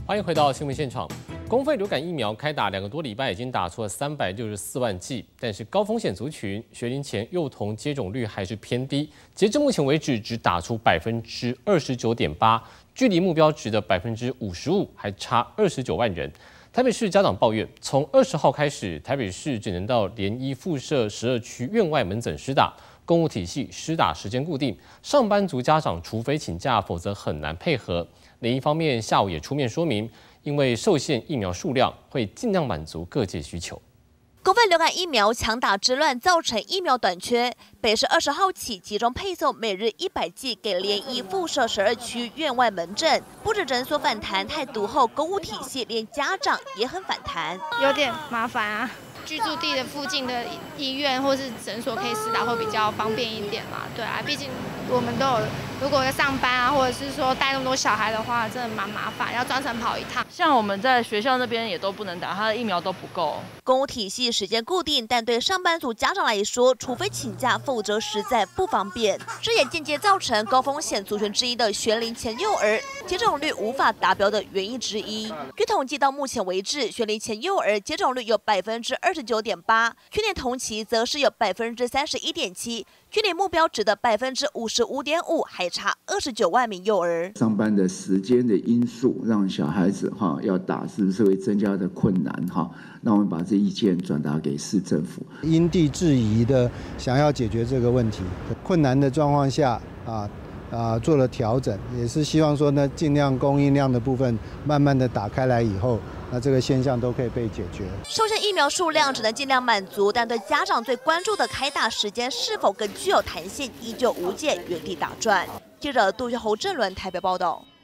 欢迎回到新闻现场。公费流感疫苗开打2个多礼拜，已经打出了364万剂，但是高风险族群学龄前幼童接种率还是偏低，截至目前为止只打出29.8%，距离目标值的55%还差29万人。台北市家长抱怨，从20号开始，台北市只能到联医附设12区院外门诊施打，公务体系施打时间固定，上班族家长除非请假，否则很难配合。联医方面下午也出面说明，因为受限疫苗数量，会尽量满足各界需求。 公费流感疫苗抢打之乱造成疫苗短缺，北市20号起集中配送每日100剂给联医附设12区院外门诊，不止诊所反弹太毒后，公务体系连家长也很反弹， 有点麻烦啊。居住地的附近的医院或是诊所可以施打会比较方便一点嘛，对啊，毕竟我们都有，如果要上班啊，或者是说带那么多小孩的话，真的蛮麻烦，要专程跑一趟。 像我们在学校那边也都不能打，他的疫苗都不够。 公务体系时间固定，但对上班族家长来说，除非请假，否则实在不方便。这也间接造成高风险族群之一的学龄前幼儿接种率无法达标的原因之一。据统计，到目前为止，学龄前幼儿接种率有29.8%，去年同期则是有31.7%，距离目标值的55.5%还差29万名幼儿。 上班的时间的因素，让小孩子要打是不是会增加的困难那我们把这意见转达给市政府， 因地制宜的想要解决这个问题，困难的状况下做了调整，也是希望说呢，尽量供应量的部分慢慢的打开来以后，那这个现象都可以被解决。 受限疫苗数量只能尽量满足，但对家长最关注的开打时间是否更具有弹性，依旧无解，原地打转。记者杜学侯、郑伦台北报道。